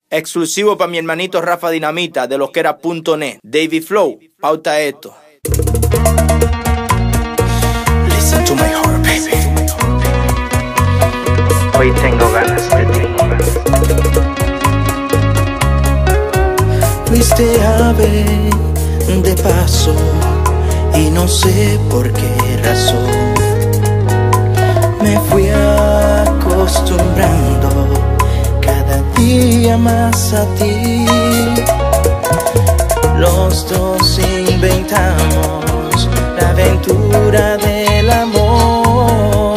Exclusivo para mi hermanito Rafa Dinamita de loquera.net. David Flow, pauta esto. Listen to my heart, baby. Hoy tengo ganas de ti. Fuiste ave de paso y no sé por qué razón me fui acostumbrando cada día más a ti. Los dos inventamos la aventura del amor.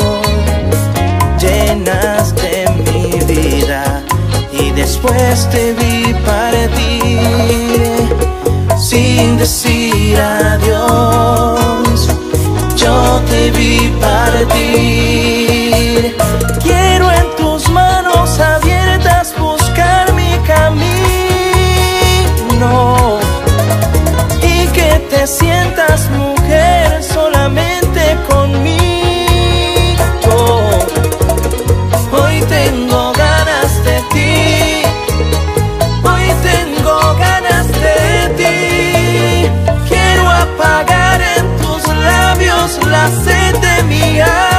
Llenaste mi vida y después te vi partir sin decir adiós. Yo te vi partir. Quiero en tus manos abiertas buscar mi camino y que te sientas mujer solamente conmigo. Hoy tengo ganas de ti. Hoy tengo ganas de ti. Quiero apagar en tus labios la sed de mi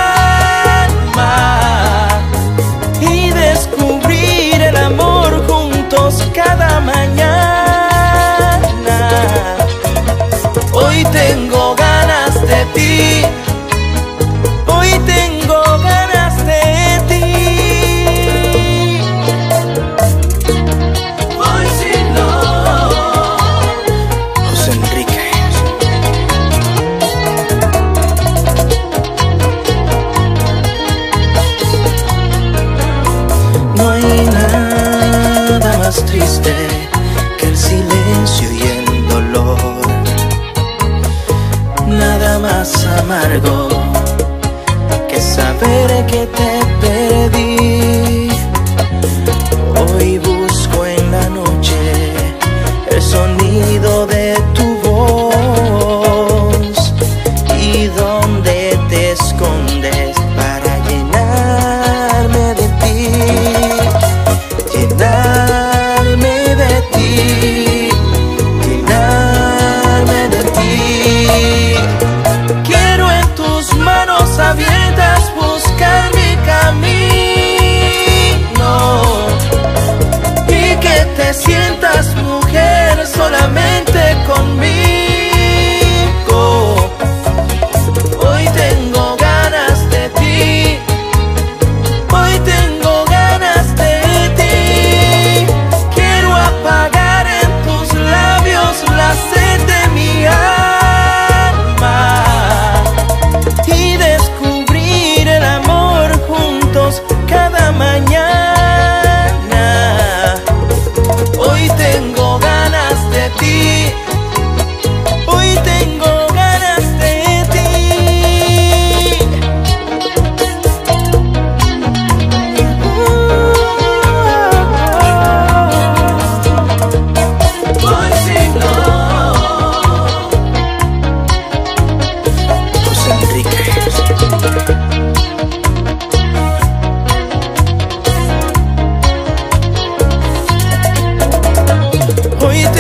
alma y descubrir el amor juntos cada mañana. Hoy tengo ganas de ti. Hoy tengo ganas de ti. Hoy sí no. José Enrique. No hay nada más triste que el silencio y el dolor. Nada más amargo que saber que te perdí. Hoy busco en la noche el sonido de tu voz y donde te escondes para llenarme de ti, llenarme de ti, llenarme de ti. Quiero en tus manos abiertas buscar mi camino y que te sientas mujer solamente conmigo. Hoy tengo ganas de ti. Hoy tengo ganas de ti. Quiero apagar en tus labios la sed de mi alma y descubrir el amor juntos cada mañana. Hoy tengo ganas de ti. Hoy tengo ganas de ti. Hoy sí no. José Enrique. Hoy